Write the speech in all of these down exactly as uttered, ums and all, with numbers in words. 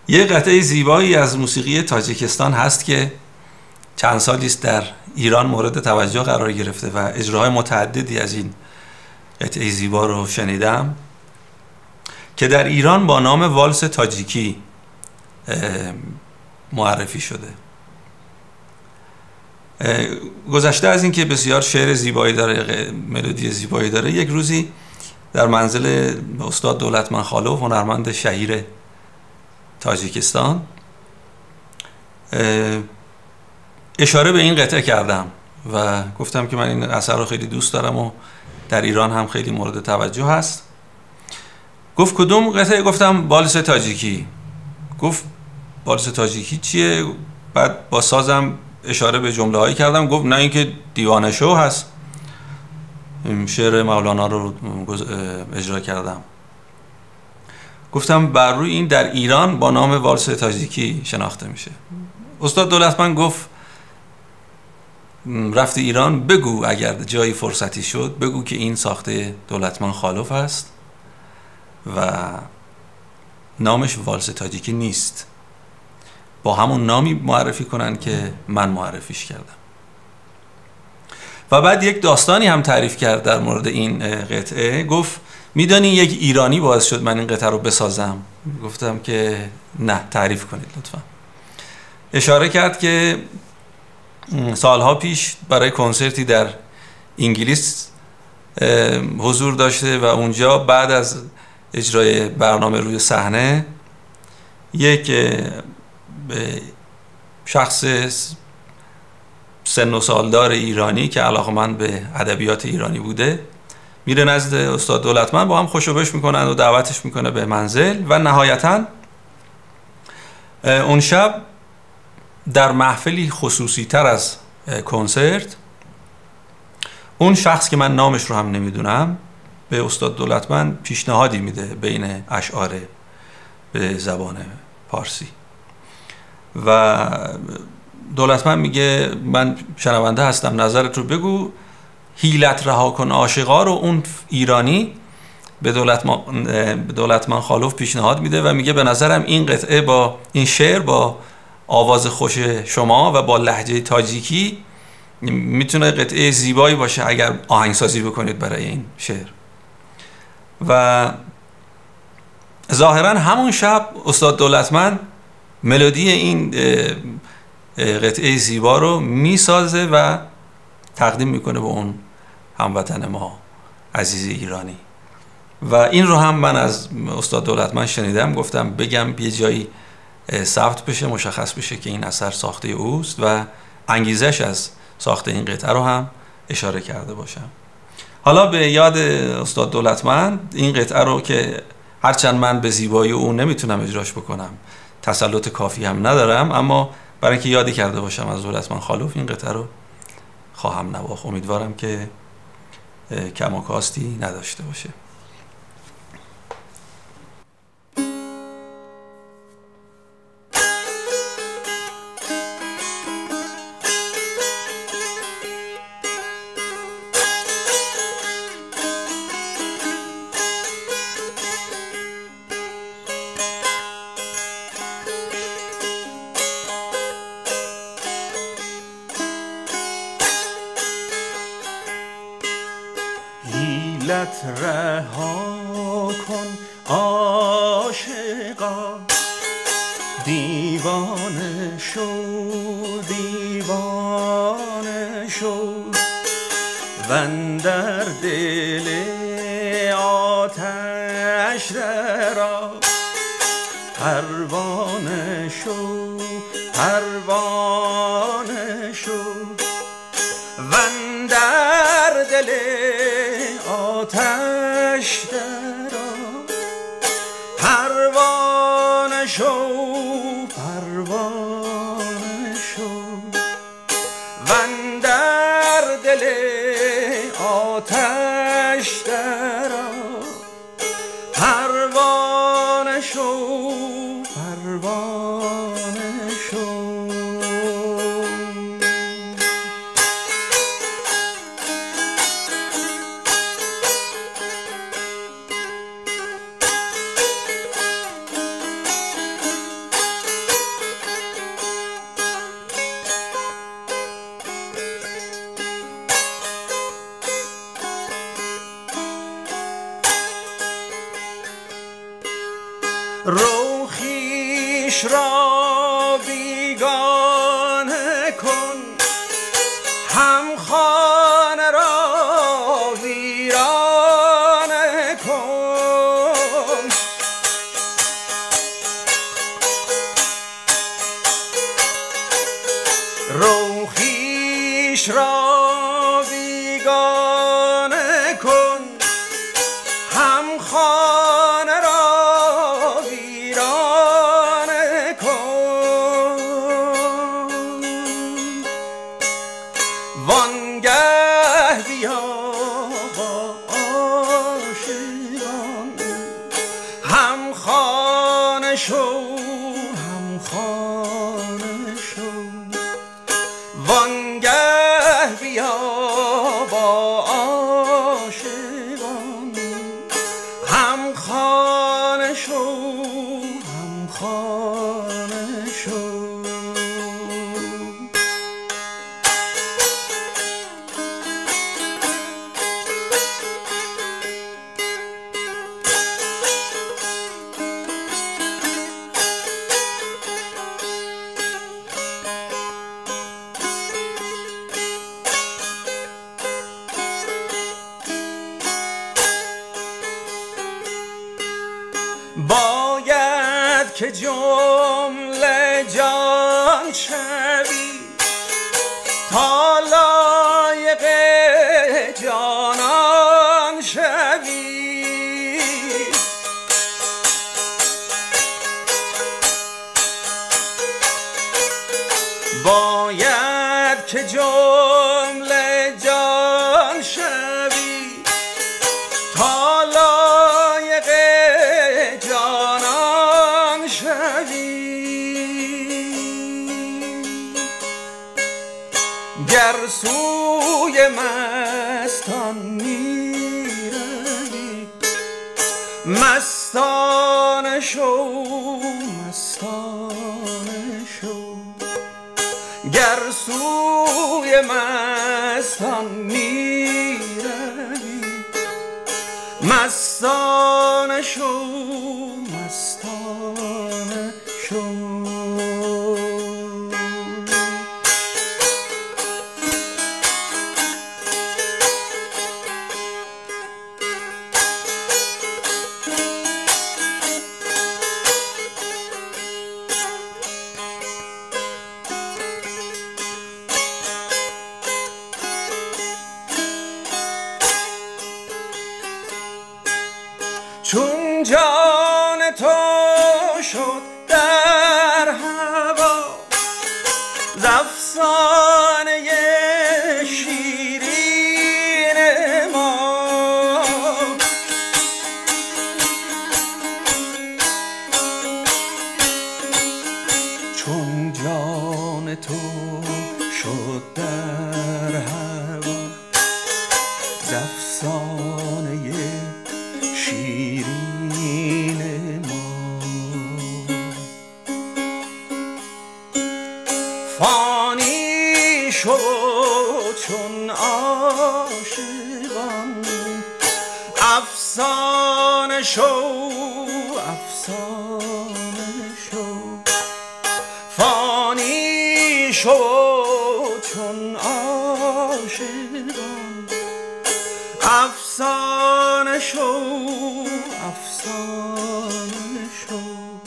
یه قطعه زیبایی از موسیقی تاجیکستان هست که چند سالی است در ایران مورد توجه قرار گرفته و اجراهای متعددی از این قطعه زیبا رو شنیدم که در ایران با نام والس تاجیکی معرفی شده. گذشته از این که بسیار شعر زیبایی داره، ملودی زیبایی داره، یک روزی در منزل استاد دولتمند خالوف، هنرمند شهیر تاجیکستان، اشاره به این قطعه کردم و گفتم که من این اثر رو خیلی دوست دارم و در ایران هم خیلی مورد توجه هست. گفت کدوم قطعه؟ گفتم والس تاجیکی. گفت والس تاجیکی چیه؟ بعد با سازم اشاره به جمله هایی کردم. گفت نه، این که دیوانه شو هست، شعر مولانا رو اجرا کردم. گفتم بر روی این در ایران با نام والس تاجیکی شناخته میشه. استاد دولتمند گفت رفتی ایران، بگو اگر جایی فرصتی شد بگو که این ساخته دولتمند خالوف است و نامش والس تاجیکی نیست، با همون نامی معرفی کنن که من معرفیش کردم. و بعد یک داستانی هم تعریف کرد در مورد این قطعه. گفت میدانی یک ایرانی باعث شد من این قطعه رو بسازم. گفتم که نه، تعریف کنید لطفا. اشاره کرد که سالها پیش برای کنسرتی در انگلیس حضور داشته و اونجا بعد از اجرای برنامه روی صحنه یک شخص سن و سالدار ایرانی که علاقه‌مند به ادبیات ایرانی بوده میره نزد استاد دولتمند، با هم خوشوبش میکنن و دعوتش میکنه به منزل و نهایتاً اون شب در محفلی خصوصی تر از کنسرت اون شخص که من نامش رو هم نمیدونم به استاد دولتمند پیشنهادی میده بین اشعار به زبان پارسی و دولتمند میگه من شنونده هستم، نظرت رو بگو. حیلت رها کن عاشقا رو اون ایرانی به دولتمند به دولتمند خالوف پیشنهاد میده و میگه به نظرم این قطعه با این شعر با آواز خوش شما و با لهجه تاجیکی میتونه قطعه زیبایی باشه اگر آهنگسازی بکنید برای این شعر. و ظاهرا همون شب استاد دولتمند ملودی این قطعه زیبا رو میسازه و تقدیم میکنه به اون هموطن ما عزیز ایرانی. و این رو هم من از استاد دولتمند شنیدم، گفتم بگم یه جایی ثبت بشه، مشخص بشه که این اثر ساخته اوست و انگیزش از ساخته این قطعه رو هم اشاره کرده باشم. حالا به یاد استاد دولتمند این قطعه رو که هرچند من به زیبایی او نمیتونم اجراش بکنم، تسلط کافی هم ندارم، اما برای اینکه یادی کرده باشم از دولتمند خالوف این قطعه رو خواهم نواخت. امیدوارم که کم و کاستی نداشته باشه. حیلت رها کن عاشقا، دیوانه شو دیوانه شو، وندر دل آتش درآ، پروانه شو پروانه شو، وندر دل آتش درآ، پروانه شو پروانه شو، وندر دل آتش درآ، پروانه شو پروانه شو. رو خویش را بیگانه کن، هم خانه را ویرانه کن. رو خویش را بیگانه کن، هم خانه را ویرانه کن. وانگه بیا با عاشقان، هم خانه شو هم خانه شو. وانگه بیا با عاشقان، هم خانه شو هم خانه شو. باید که جمله جان شوی تا لایق جانان شوی. باید که جمله جان شوی تا لایق جانان شوی. گر سوی مستان می روی، مستانه شو مستانه شو. گر سوی مستان می روی، مستانه شو مستانه شو. چون جان تو شد در هوا، ز افسانه شیرین ما. چون جان تو شد در هوا، ز افسانه شیرین ما. فانی شو چون عاشقان، افسانه شو افسانه شو. فانی شو چون عاشقان، افسانه شو افسانه شو.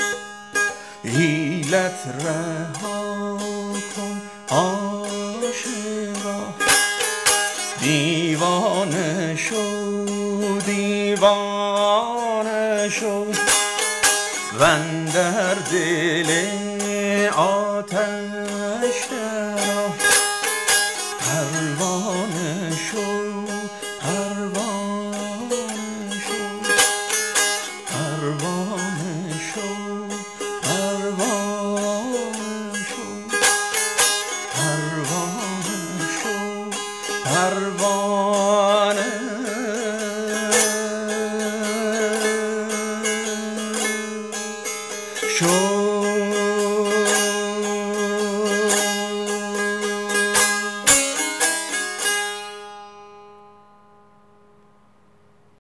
حیلت رها کن عاشقا، دیوانه شو دیوانه شو. وندر دل آتش درآ، پروانه شو پروانه شو. پروانه شو پروانه شو. پروانه شو پروانه شو.